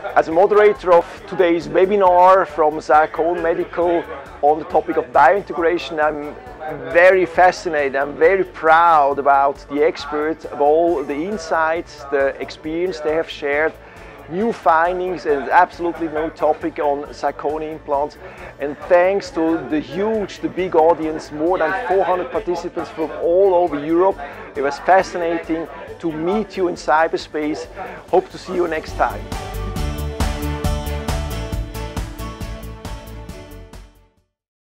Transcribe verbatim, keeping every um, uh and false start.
As a moderator of today's webinar from Zircon Medical on the topic of biointegration, I'm very fascinated, I'm very proud about the experts, of all the insights, the experience they have shared, new findings, and absolutely no topic on zirconia implants. And thanks to the huge, the big audience, more than four hundred participants from all over Europe, it was fascinating to meet you in cyberspace. Hope to see you next time.